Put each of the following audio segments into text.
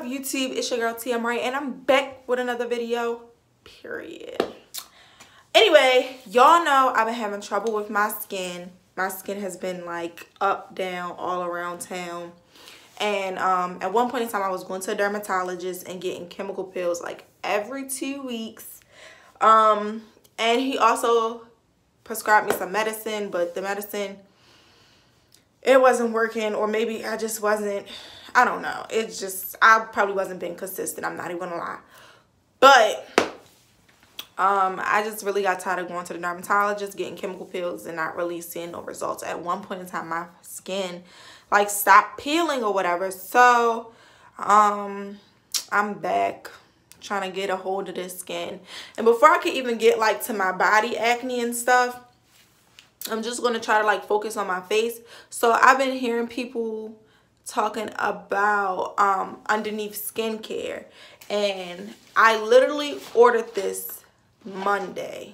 YouTube? It's your girl Tia Marie, and I'm back with another video, period. Anyway, y'all know I've been having trouble with my skin. My skin has been like up, down, all around town. And at one point in time, I was going to a dermatologist and getting chemical peels like every 2 weeks. And he also prescribed me some medicine, but the medicine, it wasn't working, or maybe I just wasn't, I don't know. It's just, I probably wasn't being consistent. I'm not even gonna lie. But I just really got tired of going to the dermatologist, getting chemical peels, and not really seeing no results. At one point in time, my skin like stopped peeling or whatever. So I'm back trying to get a hold of this skin. And before I could even get like to my body acne and stuff, I'm just going to try to like focus on my face. So I've been hearing people talking about underneath skincare, and I literally ordered this Monday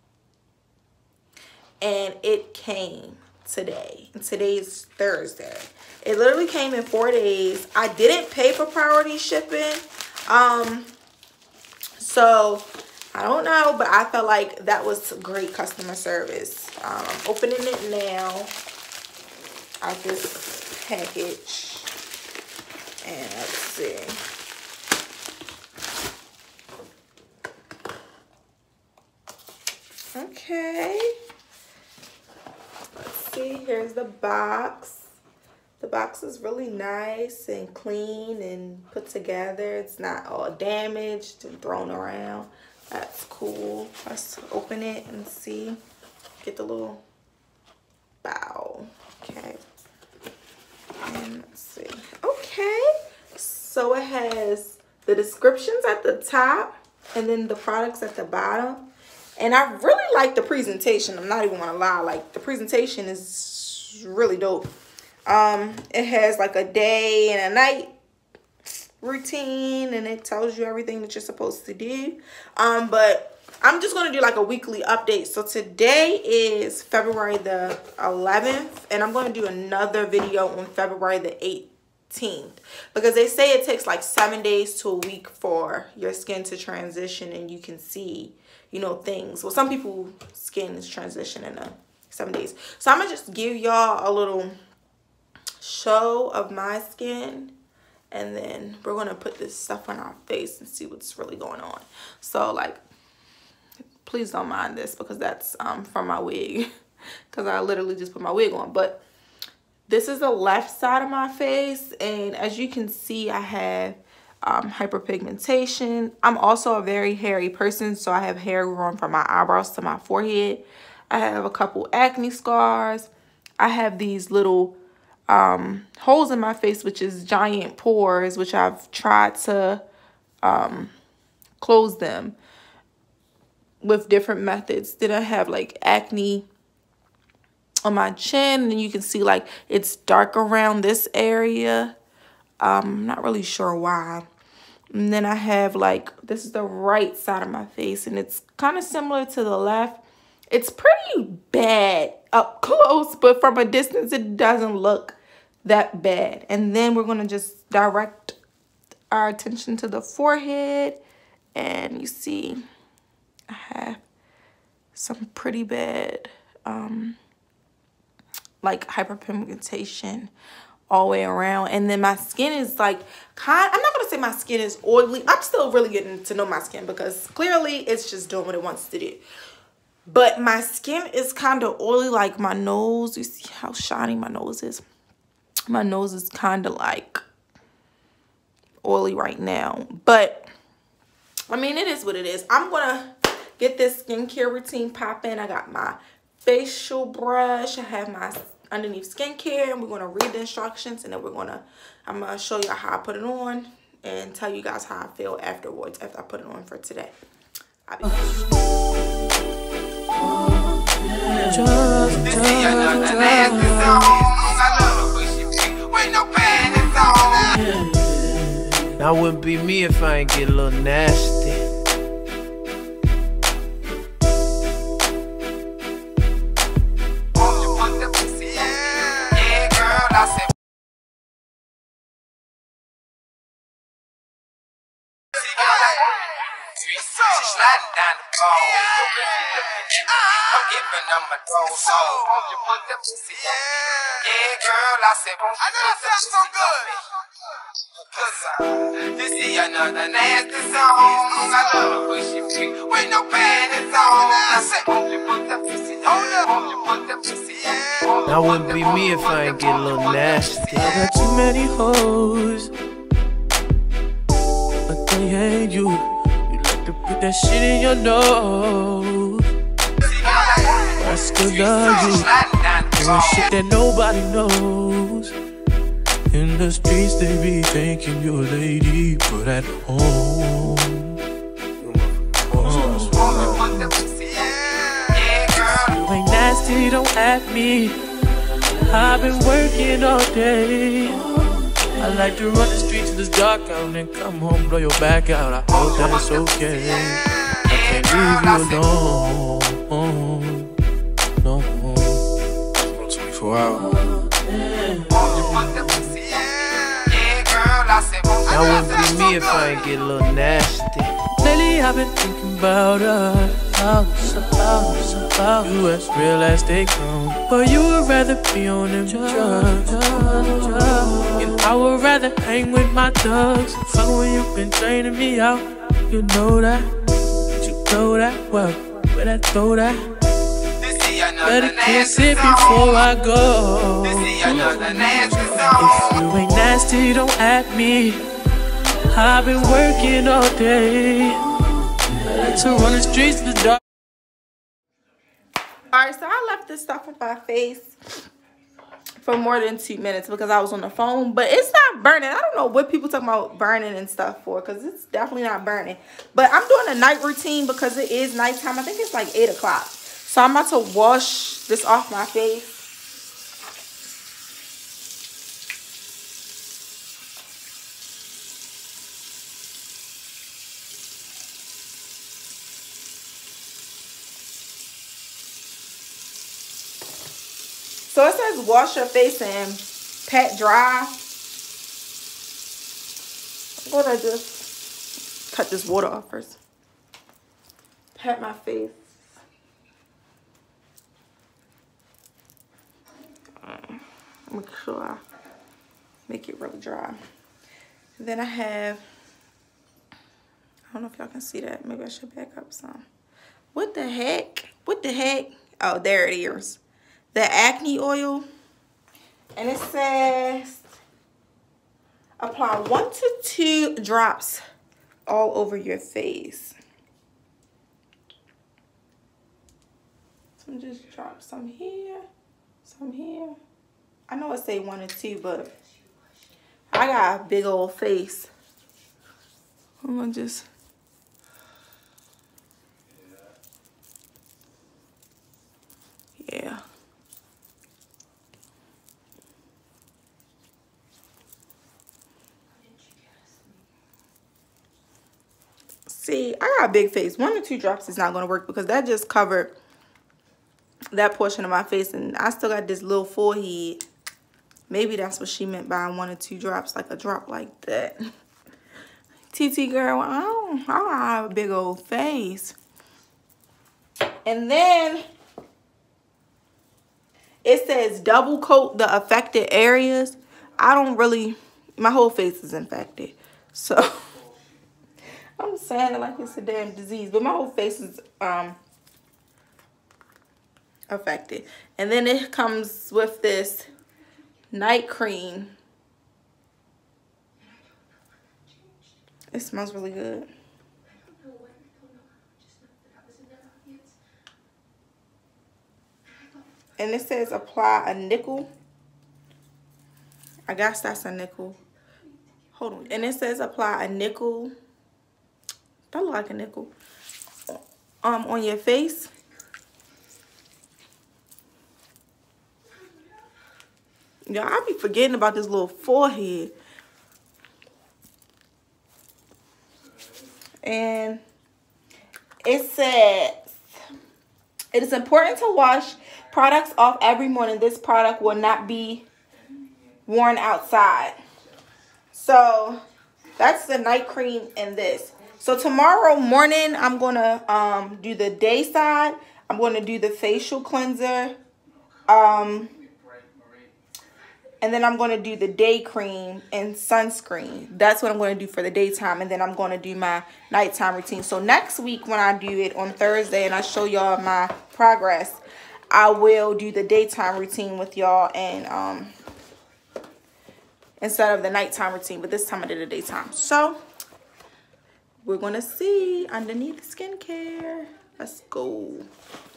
and it came today, and today's Thursday. It literally came in 4 days. I didn't pay for priority shipping, so I don't know, but I felt like that was great customer service. I'm opening it now out this package, and let's see. Okay, let's see. Here's the box. The box is really nice and clean and put together. It's not all damaged and thrown around. That's cool. Let's open it and see. Get the little bow. Okay. And let's see. Okay. So it has the descriptions at the top and then the products at the bottom. And I really like the presentation. I'm not even gonna lie. Like, the presentation is really dope. It has like a day and a night routine, and it tells you everything that you're supposed to do. But I'm just going to do like a weekly update. So today is February the 11th, and I'm going to do another video on February the 18th, because they say it takes like 7 days to a week for your skin to transition and you can see, you know, things. Well, some people's skin is transitioning in 7 days. So I'm going to just give y'all a little show of my skin, and then we're gonna put this stuff on our face and see what's really going on. So like, please don't mind this, because that's from my wig, because I literally just put my wig on. But this is the left side of my face, and as you can see, I have hyperpigmentation. I'm also a very hairy person, so I have hair growing from my eyebrows to my forehead. I have a couple acne scars. I have these little holes in my face, which is giant pores, which I've tried to close them with different methods. Then I have like acne on my chin, and you can see like it's dark around this area. I'm not really sure why. And then I have like, this is the right side of my face, and it's kind of similar to the left. It's pretty bad up close, but from a distance it doesn't look that bad. And then we're going to just direct our attention to the forehead, and you see I have some pretty bad like hyperpigmentation all the way around. And then my skin is like I'm not gonna say my skin is oily. I'm still really getting to know my skin, because clearly it's just doing what it wants to do. But my skin is kind of oily, like my nose. You see how shiny my nose is? My nose is kind of like oily right now. But, I mean, it is what it is. I'm going to get this skincare routine popping. I got my facial brush. I have my underneath skincare. And we're going to read the instructions. And then I'm going to show you how I put it on, and tell you guys how I feel afterwards, after I put it on for today. I'll be back. That wouldn't be me if I ain't get a little nasty. She sliding down the pole. Your pussy looking at me. I'm giving them a throw. So, won't you put the pussy on me? Yeah, girl, I said, won't you put the pussy on me? This is another nasty song. I love when she freak with no panties on. I said, won't you put the pussy on me? Won't you put the pussy on me? That wouldn't be me if I ain't get a little nasty. I got too many hoes, but they ain't you. You like to put that shit in your nose. I still love you, doing shit that nobody knows. In the streets they be thinking you're a lady, but at home you ain't nasty, don't at me. I've been working all day. I like to run the streets till it's dark out and come home, blow your back out. I hope that's okay. I can't leave you alone. No, 24 hours. That wouldn't be me if I ain't get a little nasty. Lately I've been thinking about us, about you as real as they come. But you would rather be on them drugs, and I would rather hang with my thugs. Fuck when you've been draining me out. You know that, well, where that throw that. Better kiss it before I go. If you ain't nasty, don't at me. I've been working all day. I like to run the streets in the dark. Alright, so I left this stuff on my face for more than 2 minutes because I was on the phone. But it's not burning. I don't know what people talking about burning and stuff for, because it's definitely not burning. But I'm doing a night routine because it is nighttime. I think it's like 8 o'clock. So I'm about to wash this off my face. So it says wash your face and pat dry. I'm gonna just cut this water off first. Pat my face. Make sure I make it really dry. And then I have, I don't know if y'all can see that. Maybe I should back up some. What the heck? What the heck? Oh, there it is. The acne oil. And it says apply 1 to 2 drops all over your face. So just drop some here, some here. I know it say 1 or 2, but I got a big old face. I'm gonna just. Yeah. See, I got a big face. 1 or 2 drops is not gonna work because that just covered that portion of my face, and I still got this little forehead. Maybe that's what she meant by 1 or 2 drops, like a drop like that. TT girl, I don't have a big old face. And then it says double coat the affected areas. I don't really, my whole face is infected. So I'm saying it like it's a damn disease, but my whole face is affected. And then it comes with this night cream. It smells really good. And it says apply a nickel. I guess that's a nickel. Hold on. And it says apply a nickel. That look like a nickel. On your face. Y'all, I be forgetting about this little forehead. And it says, it is important to wash products off every morning. This product will not be worn outside. So that's the night cream in this. So tomorrow morning, I'm going to do the day side. I'm going to do the facial cleanser. And then I'm going to do the day cream and sunscreen. That's what I'm going to do for the daytime. And then I'm going to do my nighttime routine. So next week when I do it on Thursday and I show y'all my progress, I will do the daytime routine with y'all and instead of the nighttime routine. But this time I did the daytime. So we're going to see underneath skincare. Let's go.